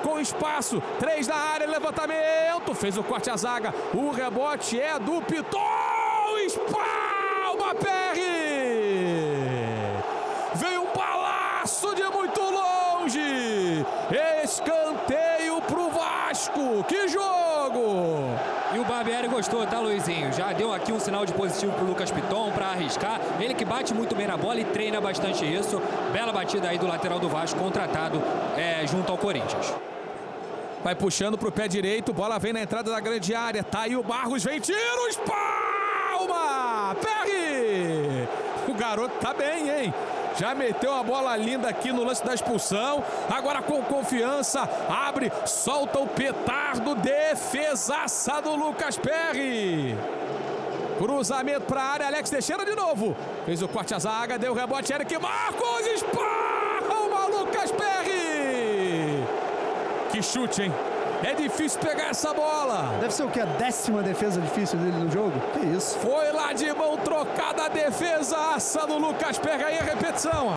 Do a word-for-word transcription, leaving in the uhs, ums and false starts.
com espaço, três na área, levantamento, fez o corte à zaga, o rebote é do Piton, espalma Perry, veio um balaço de muito longe, escanteio pro Vasco, que jogo! E o Barbieri gostou, tá, Luizinho? Já deu aqui um sinal de positivo pro Lucas Piton para arriscar. Ele que bate muito bem na bola e treina bastante isso. Bela batida aí do lateral do Vasco, contratado é, junto ao Corinthians. Vai puxando pro pé direito, bola vem na entrada da grande área. Tá aí o Barros, vem tiro, espalma! Perry! O garoto tá bem, hein? Já meteu a bola linda aqui no lance da expulsão. Agora com confiança, abre, solta o petardo. Defesaça do Lucas Perry. Cruzamento para a área, Alex Teixeira de novo. Fez o corte à zaga, deu o rebote, Eric Marcos, espalma Lucas Perry. Que chute, hein? É difícil pegar essa bola. Deve ser o que? A décima defesa difícil dele no jogo? Que isso? Foi lá de mão trocada a defesaça do Lucas Perry. Aí a repetição.